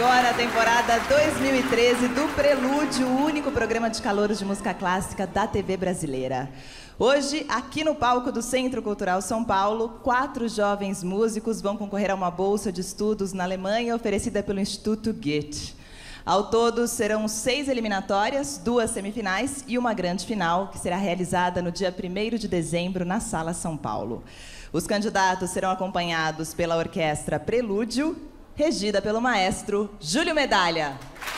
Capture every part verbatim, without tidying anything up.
agora a temporada dois mil e treze do Prelúdio, o único programa de calouros de música clássica da T V brasileira. Hoje, aqui no palco do Centro Cultural São Paulo, quatro jovens músicos vão concorrer a uma bolsa de estudos na Alemanha oferecida pelo Instituto Goethe. Ao todo, serão seis eliminatórias, duas semifinais e uma grande final, que será realizada no dia primeiro de dezembro na Sala São Paulo. Os candidatos serão acompanhados pela Orquestra Prelúdio, regida pelo maestro Júlio Medalha.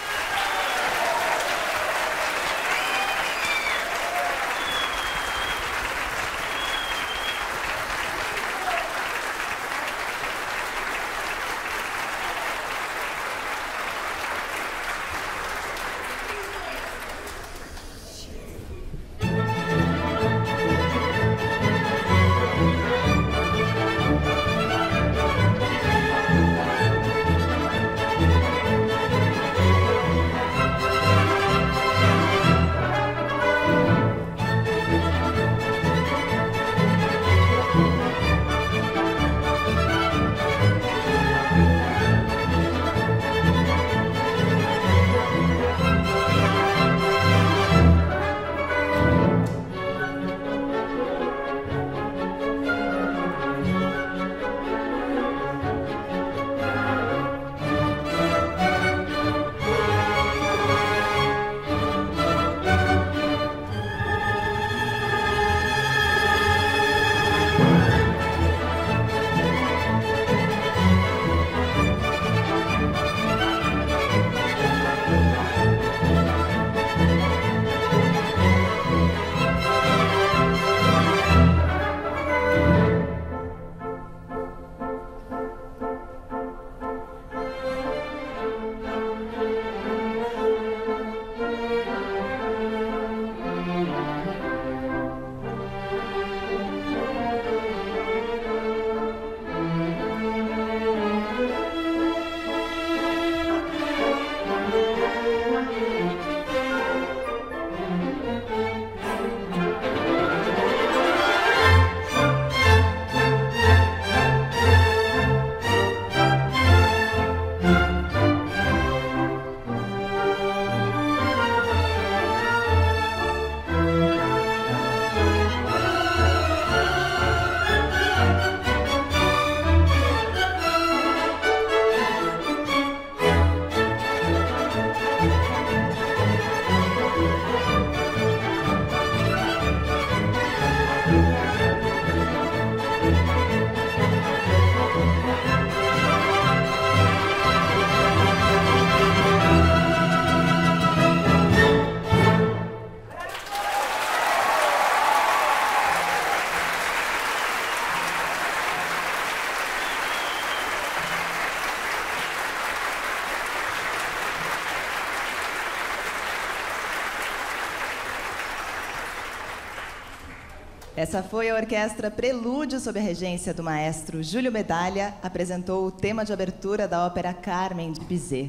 Essa foi a Orquestra Prelúdio, sob a regência do maestro Júlio Medalha, apresentou o tema de abertura da ópera Carmen de Bizet.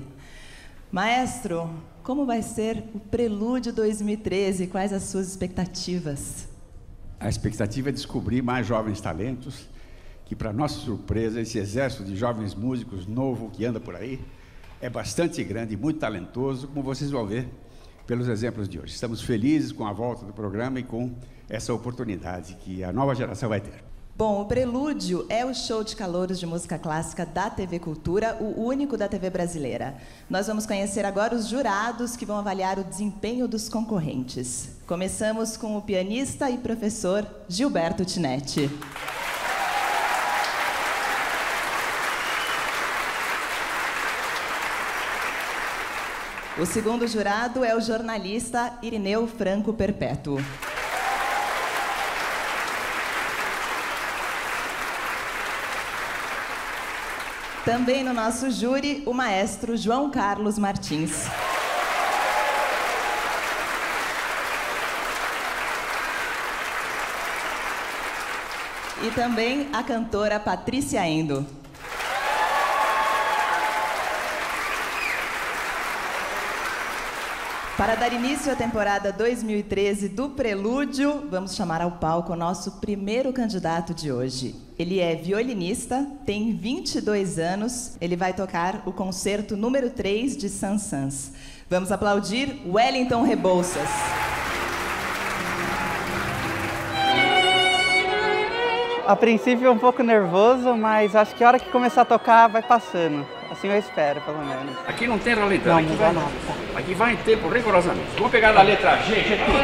Maestro, como vai ser o Prelúdio dois mil e treze? Quais as suas expectativas? A expectativa é descobrir mais jovens talentos, que, para nossa surpresa, esse exército de jovens músicos novo que anda por aí é bastante grande e muito talentoso, como vocês vão ver pelos exemplos de hoje. Estamos felizes com a volta do programa e com essa oportunidade que a nova geração vai ter. Bom, o Prelúdio é o show de calouros de música clássica da T V Cultura, o único da T V brasileira. Nós vamos conhecer agora os jurados que vão avaliar o desempenho dos concorrentes. Começamos com o pianista e professor Gilberto Tinetti. O segundo jurado é o jornalista Irineu Franco Perpétuo. Também no nosso júri, o maestro João Carlos Martins. E também a cantora Patrícia Endo. Para dar início à temporada dois mil e treze do Prelúdio, vamos chamar ao palco o nosso primeiro candidato de hoje. Ele é violinista, tem vinte e dois anos, ele vai tocar o concerto número três de Saint-Saëns. Vamos aplaudir Wellington Rebouças. A princípio é um pouco nervoso, mas acho que a hora que começar a tocar vai passando. Assim eu espero, pelo menos. Aqui não tem ralentão. Não, aqui não vai, vai nada. aqui vai em tempo rigorosamente. Vamos pegar na letra G, G tudo.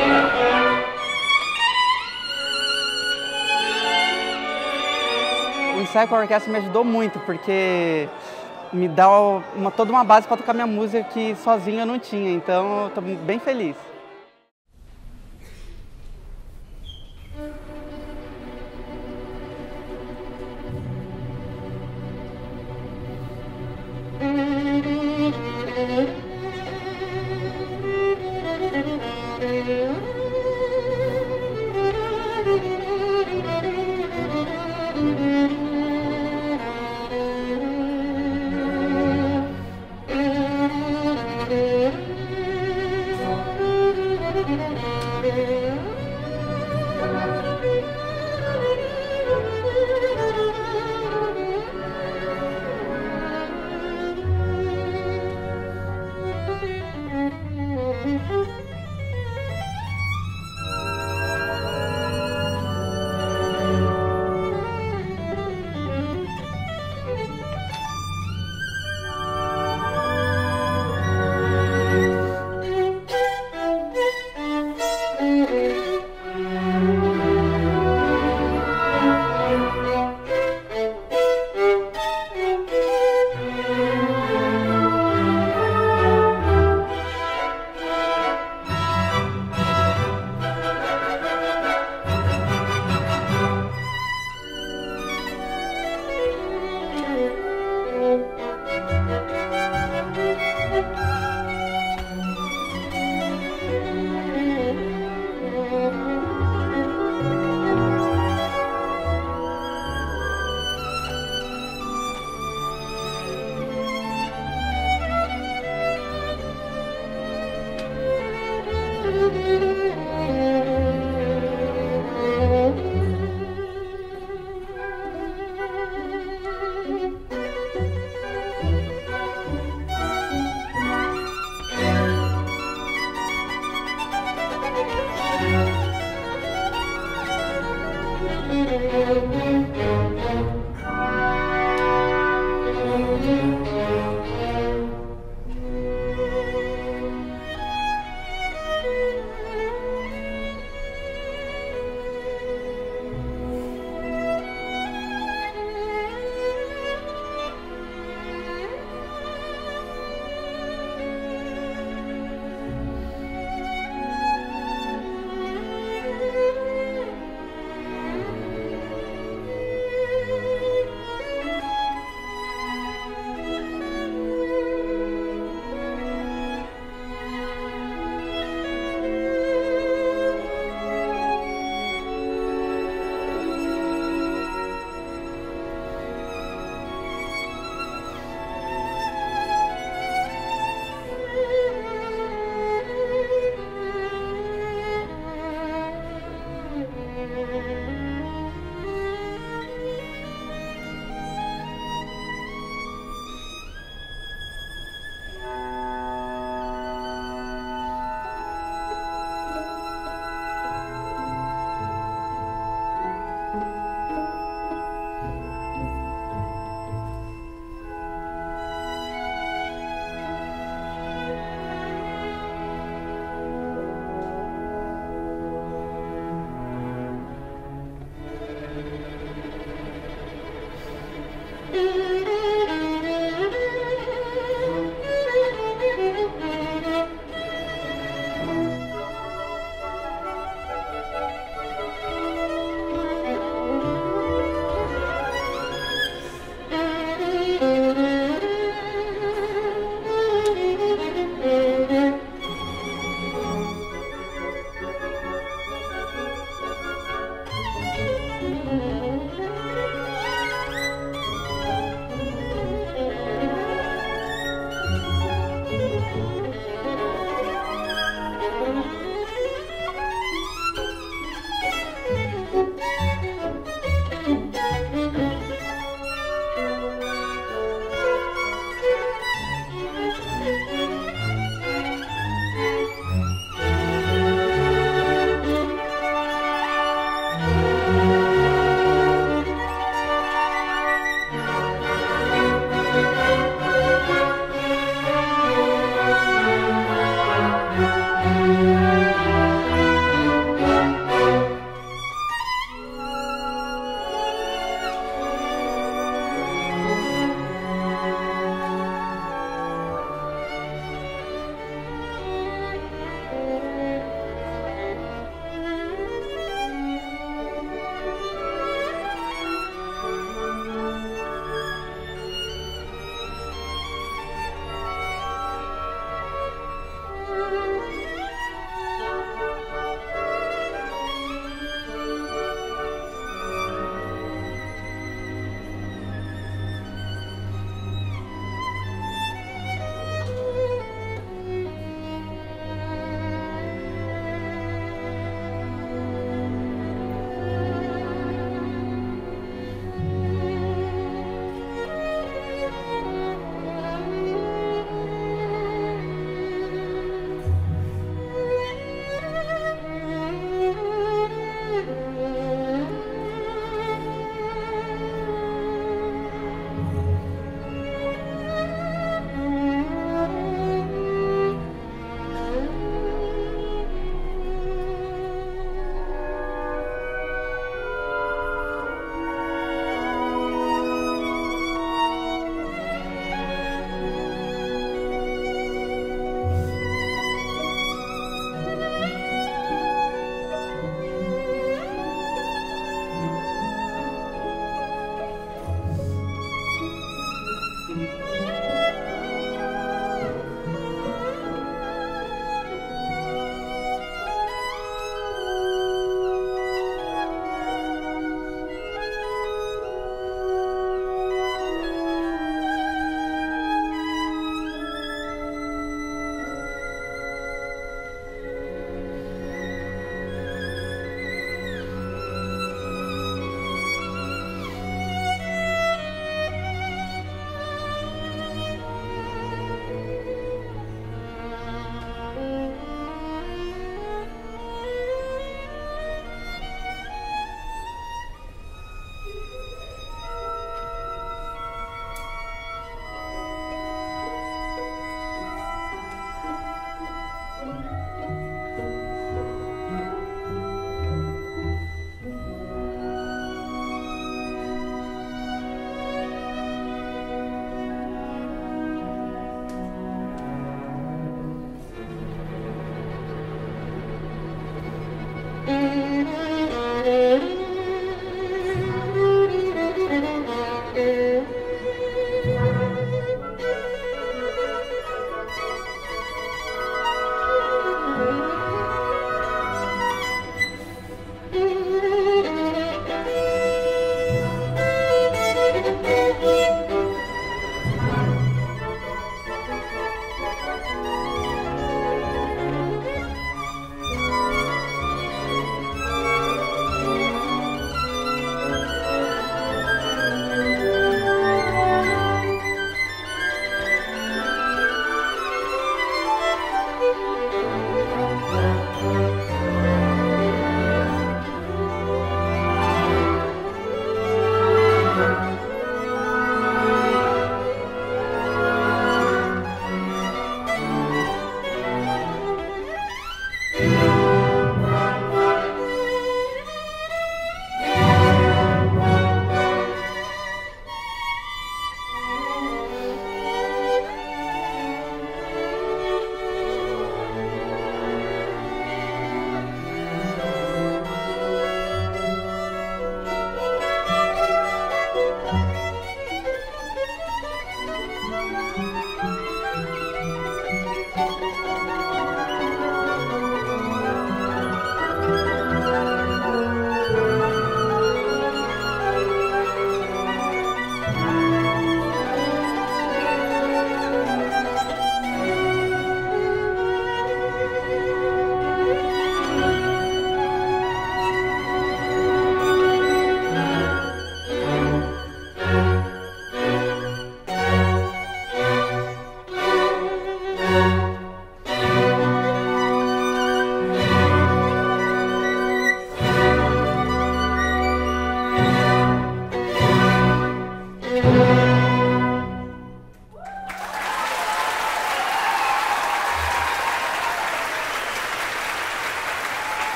O ensaio com a orquestra me ajudou muito, porque me dá uma, toda uma base para tocar minha música que sozinho eu não tinha. Então eu estou bem feliz.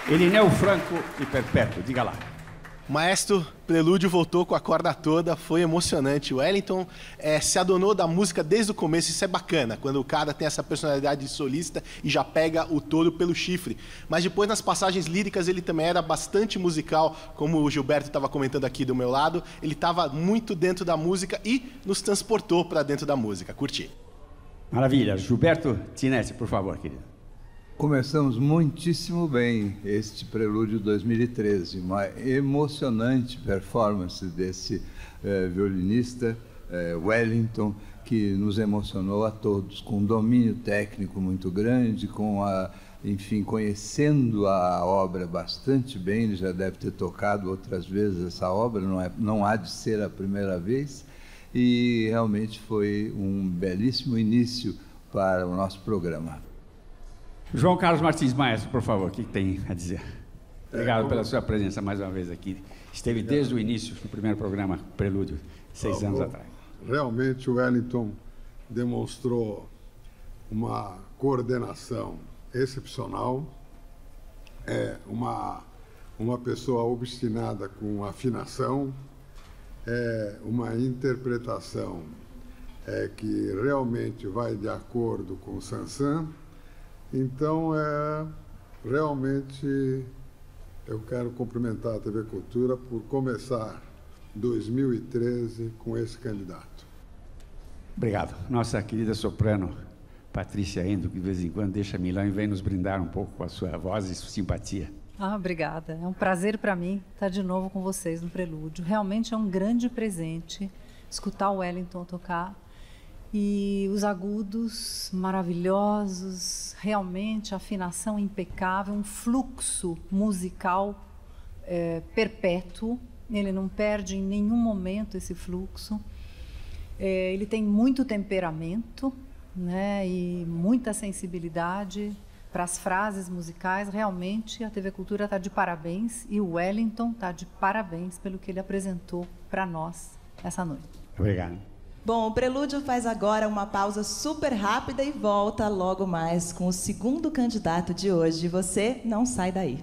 Elineu Franco e Perpétuo, diga lá. Maestro, Prelúdio voltou com a corda toda, foi emocionante. O Wellington é, se adonou da música desde o começo, isso é bacana, quando o cara tem essa personalidade de solista e já pega o touro pelo chifre. Mas depois, nas passagens líricas, ele também era bastante musical, como o Gilberto estava comentando aqui do meu lado. Ele estava muito dentro da música e nos transportou para dentro da música. Curti. Maravilha. Gilberto Tinetti, por favor, querido. Começamos muitíssimo bem este Prelúdio dois mil e treze, uma emocionante performance desse eh, violinista, eh, Wellington, que nos emocionou a todos, com um domínio técnico muito grande, com a, enfim, conhecendo a obra bastante bem. Ele já deve ter tocado outras vezes essa obra, não, é, não há de ser a primeira vez, e realmente foi um belíssimo início para o nosso programa. João Carlos Martins, maestro, por favor, o que tem a dizer? Obrigado é, como... pela sua presença mais uma vez aqui. Esteve Obrigado. desde o início do primeiro programa Prelúdio, seis ah, anos atrás. Realmente o Wellington demonstrou uma coordenação excepcional, é uma, uma pessoa obstinada com afinação, é uma interpretação é, que realmente vai de acordo com o Sansão. Então, é, realmente, eu quero cumprimentar a T V Cultura por começar dois mil e treze com esse candidato. Obrigado. Nossa querida soprano, Patrícia Endo, que de vez em quando deixa Milão e vem nos brindar um pouco com a sua voz e sua simpatia. Ah, obrigada. É um prazer para mim estar de novo com vocês no Prelúdio. Realmente é um grande presente escutar o Wellington tocar. E os agudos maravilhosos, realmente a afinação impecável, um fluxo musical é, perpétuo. Ele não perde em nenhum momento esse fluxo. É, ele tem muito temperamento, né, e muita sensibilidade para as frases musicais. Realmente a T V Cultura está de parabéns e o Wellington está de parabéns pelo que ele apresentou para nós essa noite. Obrigado. Bom, o Prelúdio faz agora uma pausa super rápida e volta logo mais com o segundo candidato de hoje. Você não sai daí.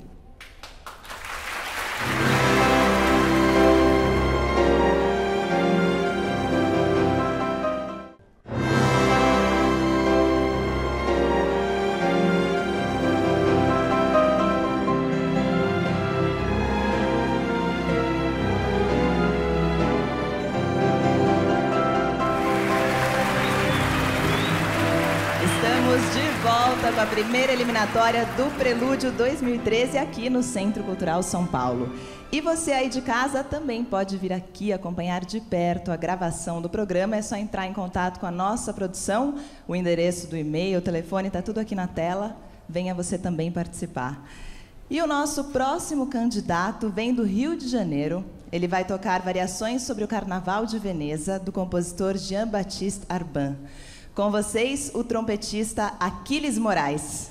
Com a primeira eliminatória do Prelúdio dois mil e treze aqui no Centro Cultural São Paulo. E você aí de casa também pode vir aqui acompanhar de perto a gravação do programa. É só entrar em contato com a nossa produção, o endereço do e-mail, o telefone, está tudo aqui na tela. Venha você também participar. E o nosso próximo candidato vem do Rio de Janeiro. Ele vai tocar variações sobre o Carnaval de Veneza, do compositor Jean-Baptiste Arban. Com vocês, o trompetista Aquiles Moraes.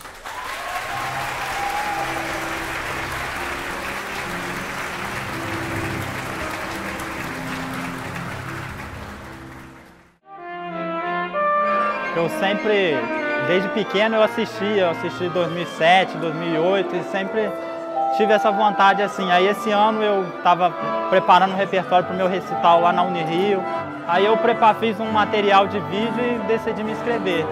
Eu sempre, desde pequeno, eu assistia, eu assisti em dois mil e sete, dois mil e oito, e sempre tive essa vontade assim. Aí esse ano eu estava preparando um repertório para o meu recital lá na Unirio. Aí eu prepar, fiz um material de vídeo e decidi me inscrever.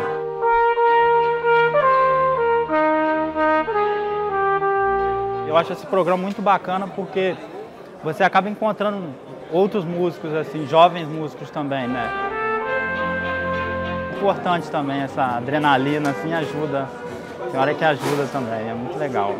Eu acho esse programa muito bacana porque você acaba encontrando outros músicos, assim, jovens músicos também, né? Importante também essa adrenalina, assim, ajuda. Tem hora que ajuda também, é muito legal.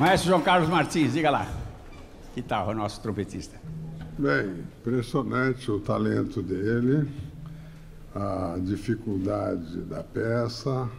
Maestro João Carlos Martins, diga lá. Que tal o nosso trompetista? Bem, impressionante o talento dele, a dificuldade da peça,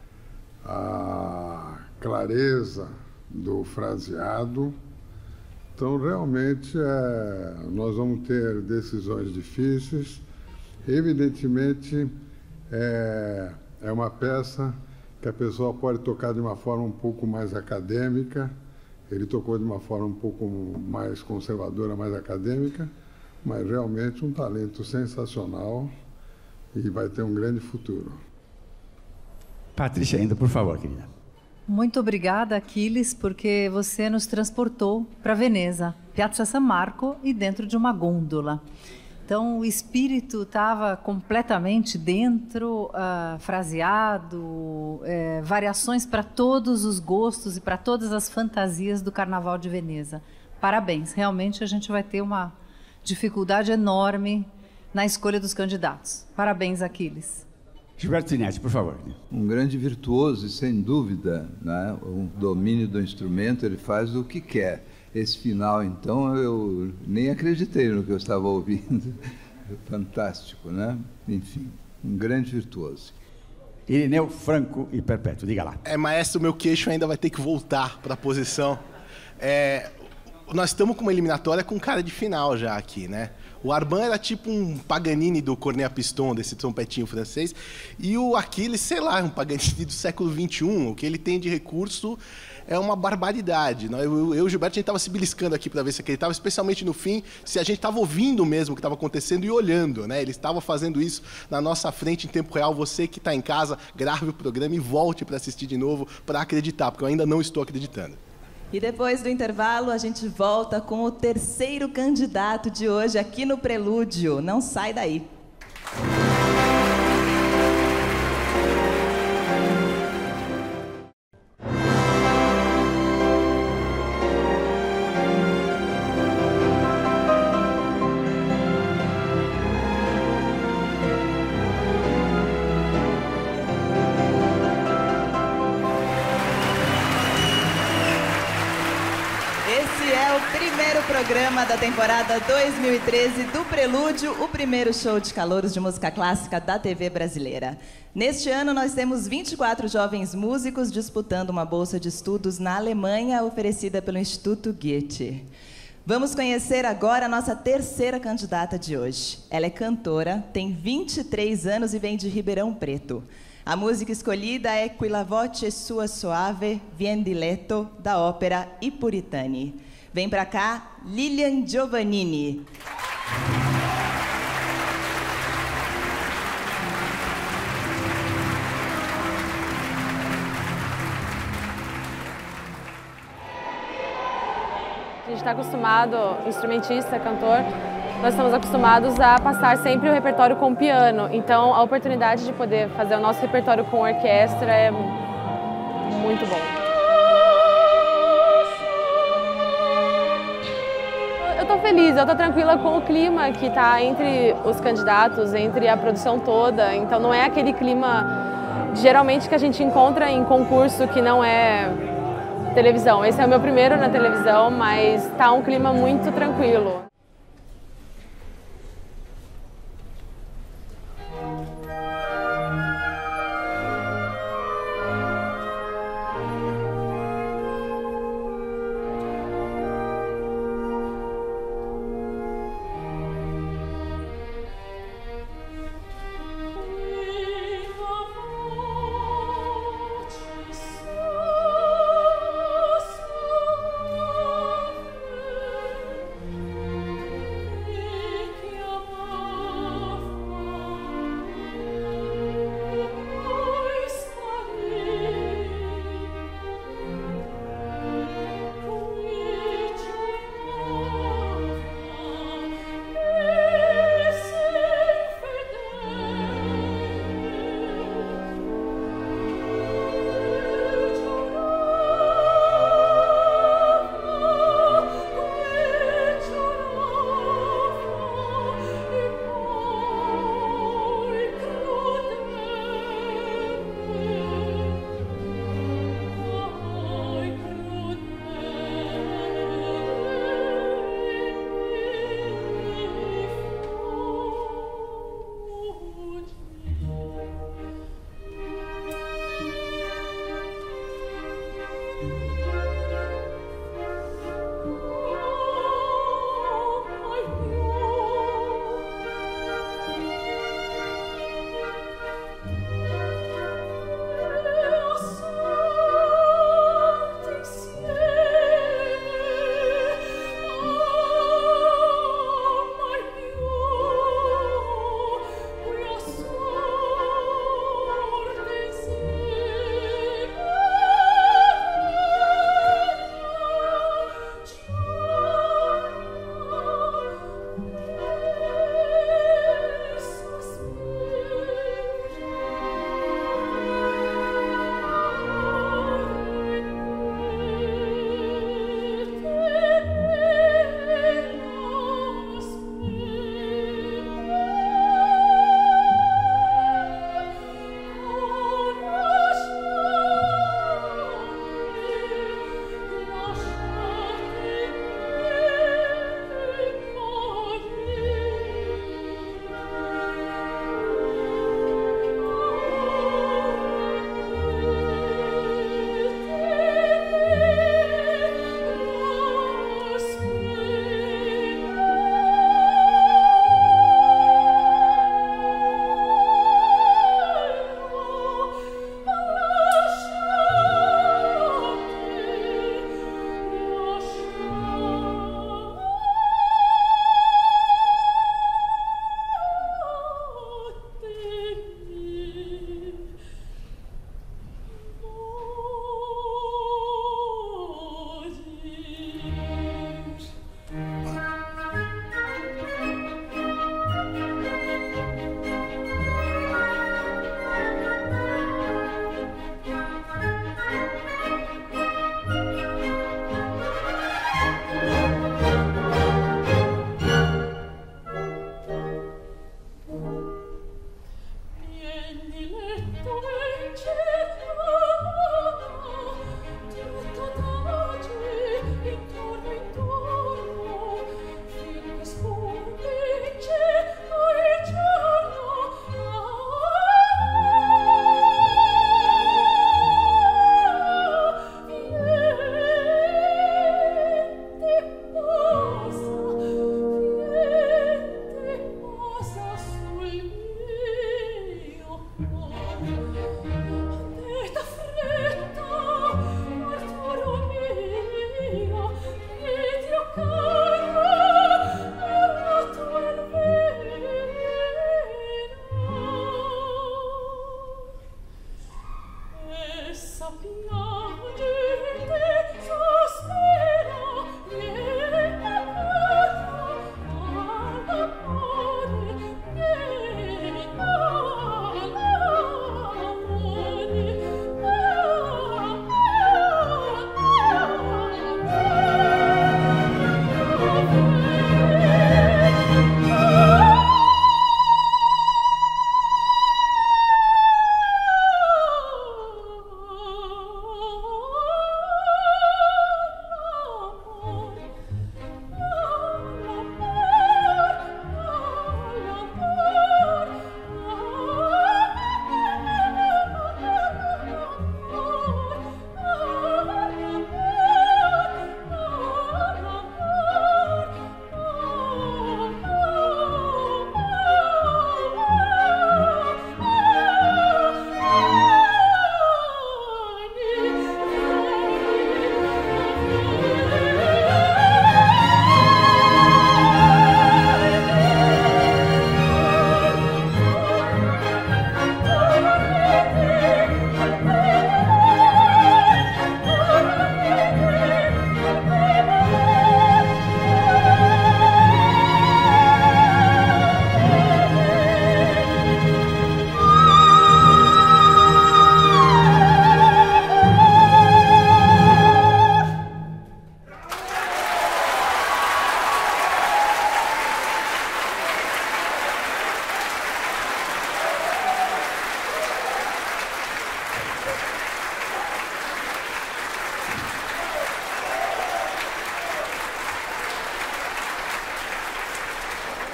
a clareza do fraseado. Então, realmente, é, nós vamos ter decisões difíceis. Evidentemente, é, é uma peça que a pessoa pode tocar de uma forma um pouco mais acadêmica. Ele tocou de uma forma um pouco mais conservadora, mais acadêmica, mas realmente um talento sensacional e vai ter um grande futuro. Patrícia, ainda, por favor, querida. Muito obrigada, Aquiles, porque você nos transportou para Veneza, Piazza San Marco e dentro de uma gôndola. Então, o espírito estava completamente dentro, uh, fraseado, é, variações para todos os gostos e para todas as fantasias do Carnaval de Veneza. Parabéns, realmente a gente vai ter uma dificuldade enorme na escolha dos candidatos. Parabéns, Aquiles. Gilberto Sinetti, por favor. Um grande virtuoso e, sem dúvida, né, o domínio do instrumento, ele faz o que quer. Esse final, então, eu nem acreditei no que eu estava ouvindo. Fantástico, né? Enfim, um grande virtuoso. Irineu, Franco e Perpétuo, diga lá. É, maestro, meu queixo ainda vai ter que voltar para a posição. É, nós estamos com uma eliminatória com cara de final já aqui, né? O Arban era tipo um Paganini do Cornet à Piston, desse trompetinho francês, e o Aquiles, sei lá, um Paganini do século vinte e um. O que ele tem de recurso é uma barbaridade. Eu e o Gilberto, a gente estava se beliscando aqui para ver se ele estava, especialmente no fim, se a gente estava ouvindo mesmo o que estava acontecendo e olhando, né? Ele estava fazendo isso na nossa frente em tempo real. Você que está em casa, grave o programa e volte para assistir de novo, para acreditar, porque eu ainda não estou acreditando. E depois do intervalo, a gente volta com o terceiro candidato de hoje aqui no Prelúdio. Não sai daí. Programa da temporada dois mil e treze do Prelúdio, o primeiro show de calouros de música clássica da T V brasileira. Neste ano, nós temos vinte e quatro jovens músicos disputando uma bolsa de estudos na Alemanha, oferecida pelo Instituto Goethe. Vamos conhecer agora a nossa terceira candidata de hoje. Ela é cantora, tem vinte e três anos e vem de Ribeirão Preto. A música escolhida é Quella voce sua soave, vien di letto, da ópera I Puritani. Vem pra cá, Lilian Giovannini. A gente está acostumado, instrumentista, cantor, nós estamos acostumados a passar sempre o repertório com piano. Então, a oportunidade de poder fazer o nosso repertório com orquestra é muito bom. Eu tô feliz, eu tô tranquila com o clima que tá entre os candidatos, entre a produção toda. Então não é aquele clima geralmente que a gente encontra em concurso que não é televisão. Esse é o meu primeiro na televisão, mas tá um clima muito tranquilo.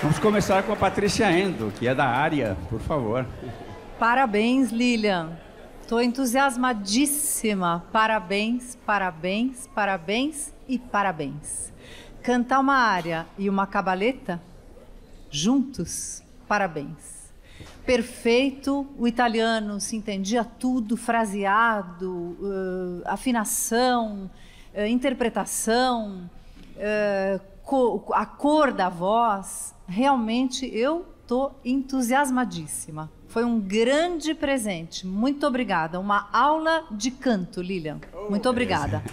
Vamos começar com a Patrícia Endo, que é da área, por favor. Parabéns, Lilian. Estou entusiasmadíssima. Parabéns, parabéns, parabéns e parabéns. Cantar uma área e uma cabaleta juntos, parabéns. Perfeito, o italiano se entendia tudo, fraseado, uh, afinação, uh, interpretação, uh, co a cor da voz. Realmente eu estou entusiasmadíssima. Foi um grande presente. Muito obrigada. Uma aula de canto, Lilian. Muito obrigada.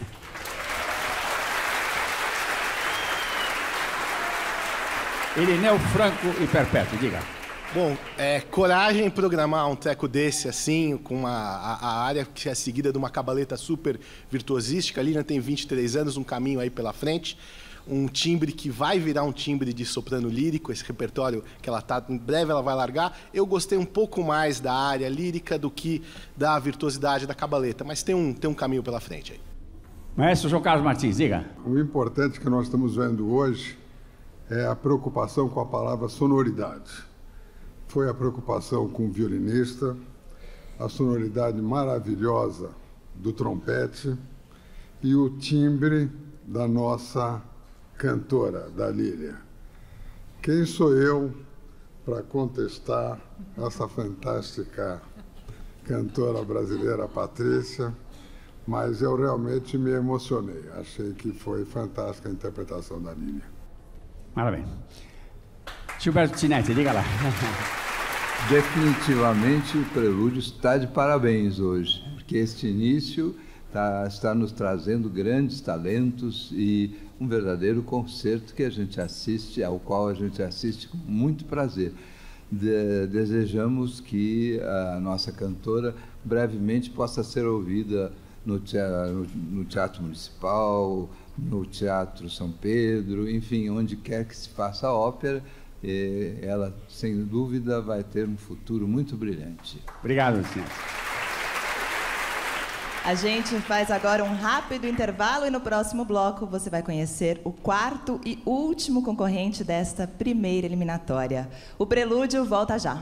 Irineu Franco e Perpétuo, diga. Bom, é, coragem em programar um treco desse assim, com uma, a, a área que é seguida de uma cabaleta super virtuosística. A Lilian tem vinte e três anos, um caminho aí pela frente. Um timbre que vai virar um timbre de soprano lírico, esse repertório que ela tá, em breve ela vai largar. Eu gostei um pouco mais da área lírica do que da virtuosidade da cabaleta, mas tem um, tem um caminho pela frente aí. Maestro João Carlos Martins, diga. O importante que nós estamos vendo hoje é a preocupação com a palavra sonoridade. Foi a preocupação com o violinista, a sonoridade maravilhosa do trompete e o timbre da nossa cantora, da Lilian. Quem sou eu para contestar essa fantástica cantora brasileira, Patrícia? Mas eu realmente me emocionei. Achei que foi fantástica a interpretação da Lilian. Maravilha. Gilberto Tinetti, diga lá. Definitivamente o Prelúdio está de parabéns hoje, porque este início tá, está nos trazendo grandes talentos e um verdadeiro concerto que a gente assiste, ao qual a gente assiste com muito prazer. De, desejamos que a nossa cantora brevemente possa ser ouvida no teatro, no teatro Municipal, no Teatro São Pedro, enfim, onde quer que se faça ópera. Ela, sem dúvida, vai ter um futuro muito brilhante. Obrigado, senhor. A gente faz agora um rápido intervalo e no próximo bloco você vai conhecer o quarto e último concorrente desta primeira eliminatória. O Prelúdio volta já.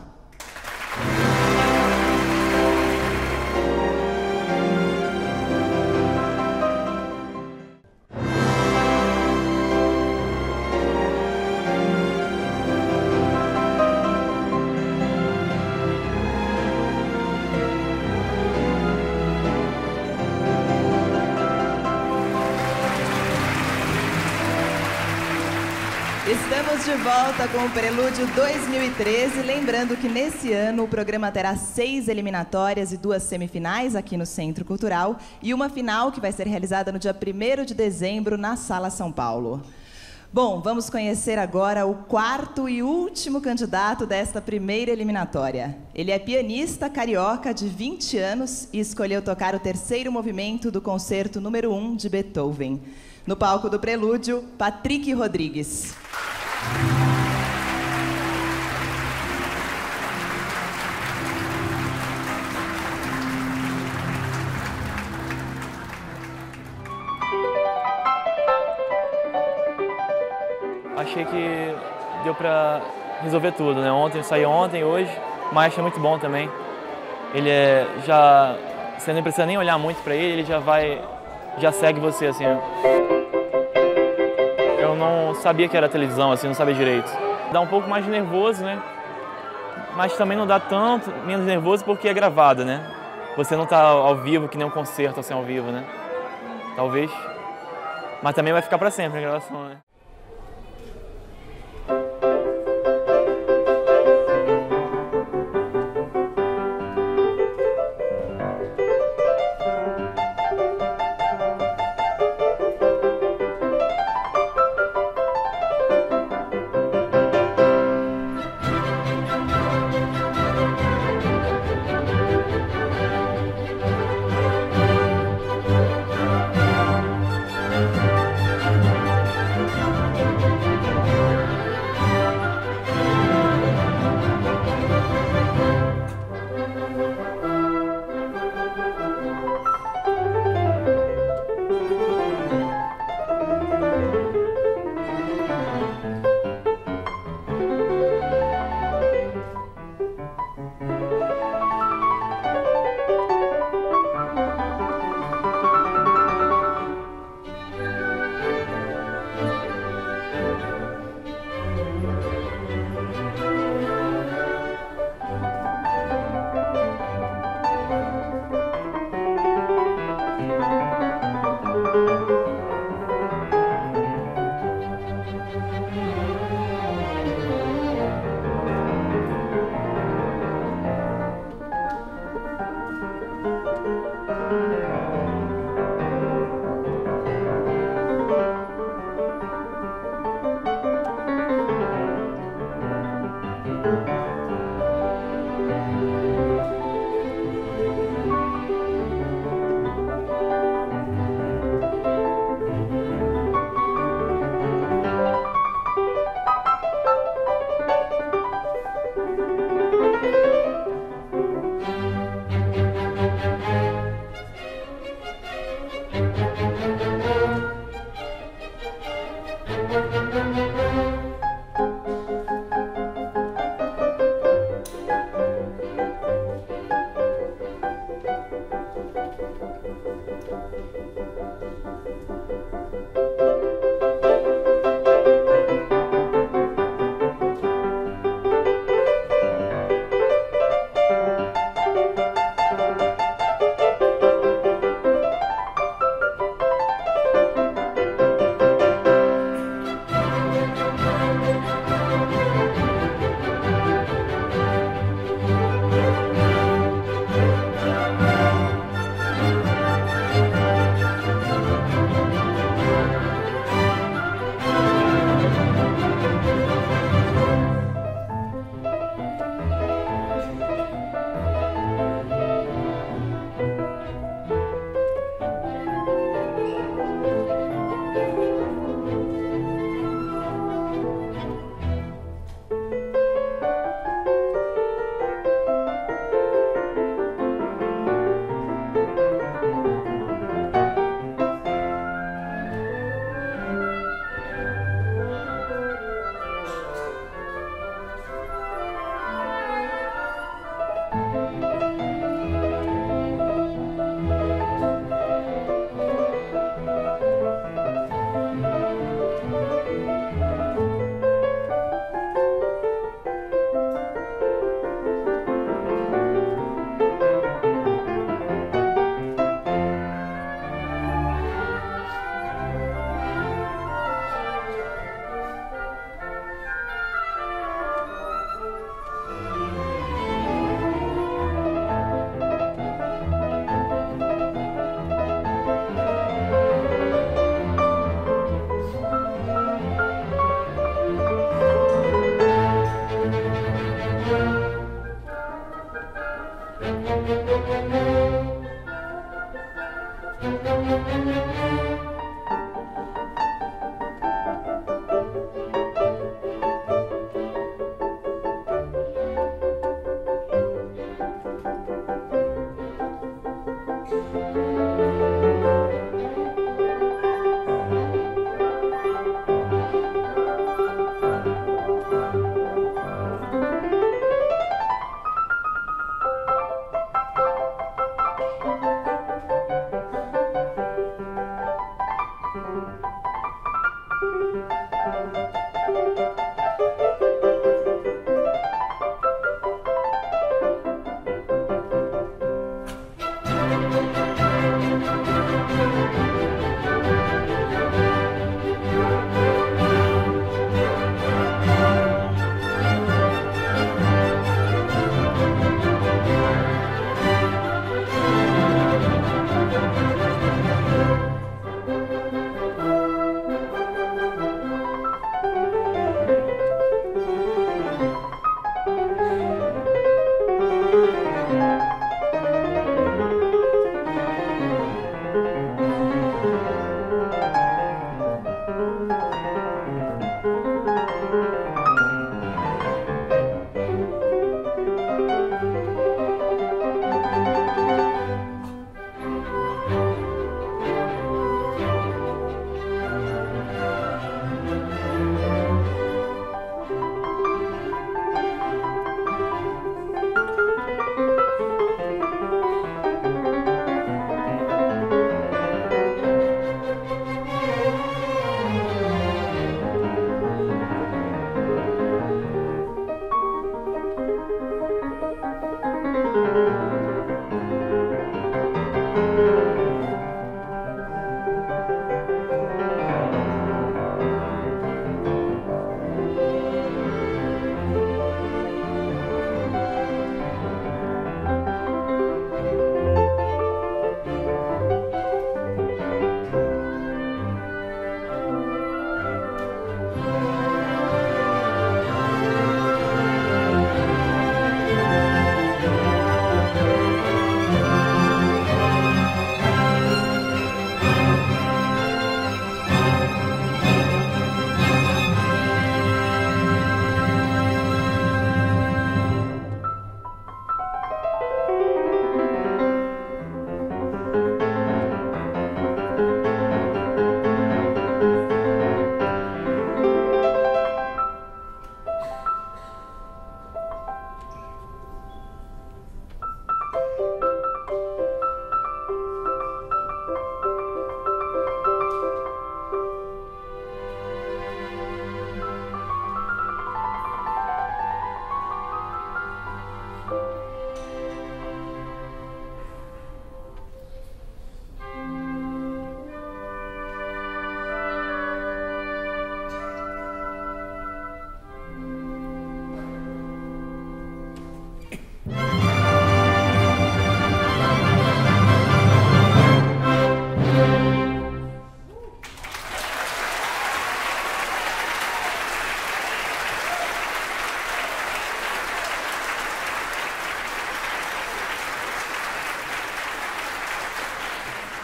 Estamos de volta com o Prelúdio dois mil e treze. Lembrando que nesse ano o programa terá seis eliminatórias e duas semifinais aqui no Centro Cultural e uma final que vai ser realizada no dia primeiro de dezembro na Sala São Paulo. Bom, vamos conhecer agora o quarto e último candidato desta primeira eliminatória. Ele é pianista carioca de vinte anos e escolheu tocar o terceiro movimento do concerto número um de Beethoven. No palco do Prelúdio, Patrick Rodrigues. Achei que deu pra resolver tudo, né? Ontem, eu saí ontem, hoje, mas achei muito bom também. Ele é, já, você não precisa nem olhar muito pra ele, ele já vai, já segue você, assim. Eu não sabia que era televisão, assim, não sabia direito. Dá um pouco mais de nervoso, né? Mas também não dá tanto, menos nervoso porque é gravada, né? Você não tá ao vivo, que nem um concerto, assim, ao vivo, né? Talvez. Mas também vai ficar pra sempre a gravação, né?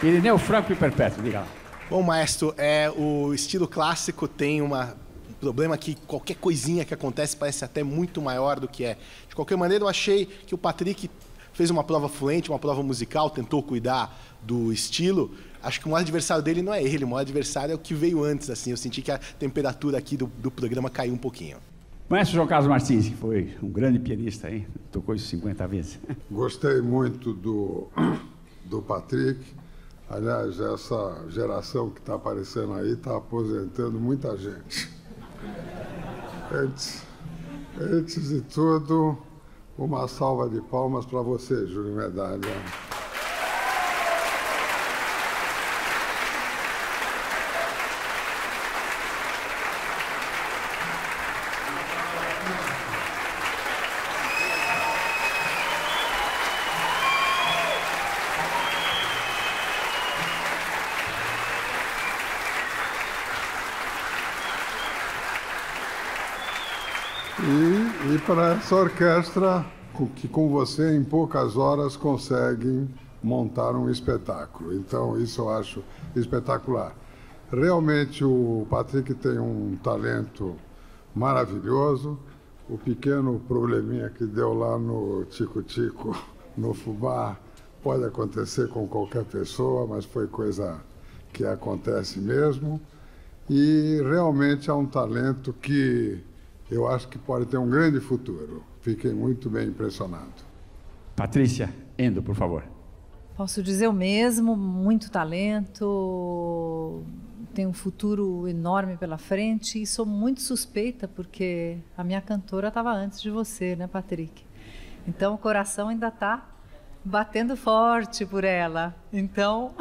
Irineu Franco e Perpétuo, diga lá. Bom, maestro, é, o estilo clássico tem uma, um problema que qualquer coisinha que acontece parece até muito maior do que é. De qualquer maneira, eu achei que o Patrick fez uma prova fluente, uma prova musical, tentou cuidar do estilo. Acho que o maior adversário dele não é ele, o maior adversário é o que veio antes. Assim. Eu senti que a temperatura aqui do, do programa caiu um pouquinho. Maestro João Carlos Martins, que foi um grande pianista aí, tocou isso cinquenta vezes. Gostei muito do, do Patrick. Aliás, essa geração que está aparecendo aí está aposentando muita gente. Antes, antes de tudo, uma salva de palmas para você, Júlio Medalha. E, e para essa orquestra, que com você em poucas horas conseguem montar um espetáculo. Então, isso eu acho espetacular. Realmente, o Patrick tem um talento maravilhoso. O pequeno probleminha que deu lá no Tico-Tico, no fubá, pode acontecer com qualquer pessoa, mas foi coisa que acontece mesmo. E realmente é um talento que eu acho que pode ter um grande futuro. Fiquei muito bem impressionado. Patrícia Endo, por favor. Posso dizer o mesmo, muito talento, tem um futuro enorme pela frente e sou muito suspeita porque a minha cantora estava antes de você, né, Patrick? Então o coração ainda está batendo forte por ela. Então,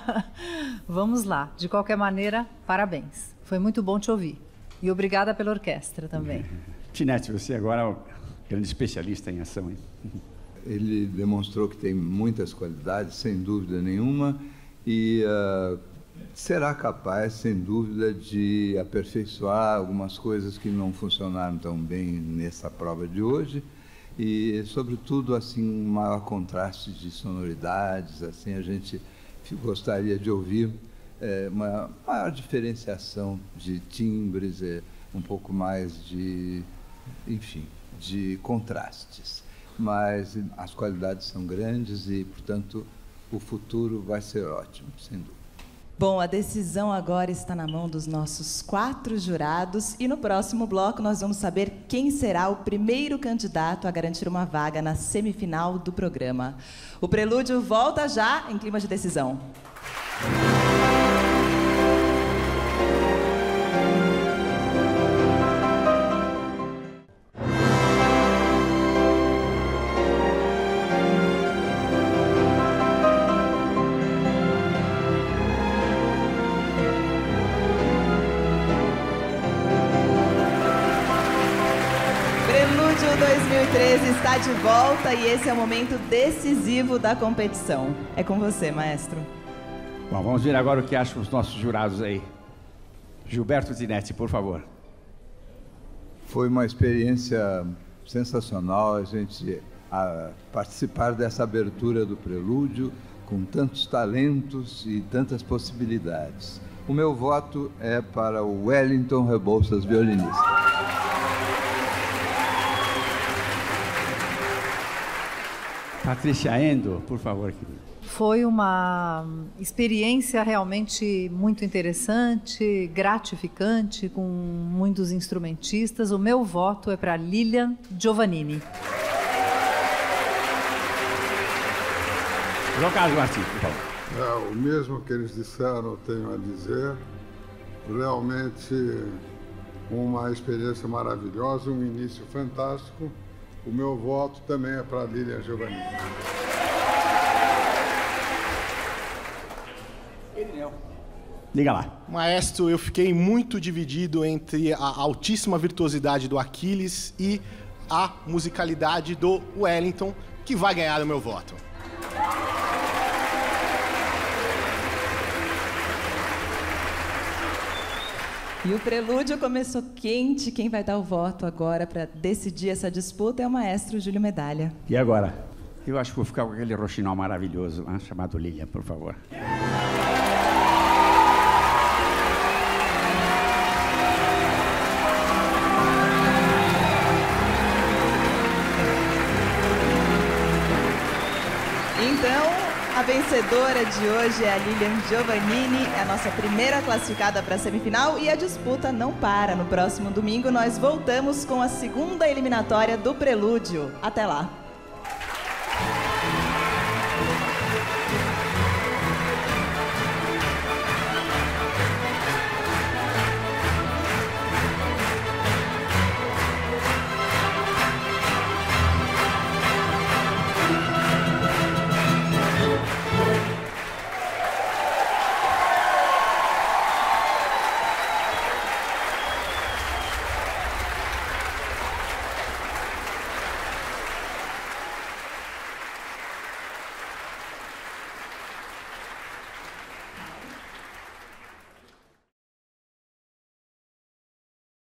vamos lá. De qualquer maneira, parabéns. Foi muito bom te ouvir. E obrigada pela orquestra também. Tinete, você agora é o grande especialista em ação, hein? Ele demonstrou que tem muitas qualidades, sem dúvida nenhuma, e uh, será capaz, sem dúvida, de aperfeiçoar algumas coisas que não funcionaram tão bem nessa prova de hoje, e, sobretudo, assim, um maior contraste de sonoridades, assim, a gente gostaria de ouvir É, uma maior diferenciação de timbres, é, um pouco mais de, enfim, de contrastes. Mas as qualidades são grandes e, portanto, o futuro vai ser ótimo, sem dúvida. Bom, a decisão agora está na mão dos nossos quatro jurados e no próximo bloco nós vamos saber quem será o primeiro candidato a garantir uma vaga na semifinal do programa. O Prelúdio volta já em clima de decisão. dois mil e treze está de volta e esse é o momento decisivo da competição. É com você, maestro. Bom, vamos ver agora o que acham os nossos jurados aí. Gilberto Tinete, por favor. Foi uma experiência sensacional a gente a participar dessa abertura do Prelúdio com tantos talentos e tantas possibilidades. O meu voto é para o Wellington Rebouças, violinista. Patrícia Endo, por favor, querida. Foi uma experiência realmente muito interessante, gratificante, com muitos instrumentistas. O meu voto é para Lilian Giovannini. João Carlos Martins, por favor. É, o mesmo que eles disseram, eu tenho a dizer. Realmente uma experiência maravilhosa, um início fantástico. O meu voto também é para Lilian Giovannini. Diga lá. Maestro, eu fiquei muito dividido entre a altíssima virtuosidade do Aquiles e a musicalidade do Wellington, que vai ganhar o meu voto. E o Prelúdio começou quente. Quem vai dar o voto agora para decidir essa disputa é o maestro Júlio Medalha. E agora? Eu acho que vou ficar com aquele roxinol maravilhoso lá, chamado Lilian, por favor. A vencedora de hoje é a Lilian Giovannini, é a nossa primeira classificada para a semifinal e a disputa não para. No próximo domingo nós voltamos com a segunda eliminatória do Prelúdio. Até lá!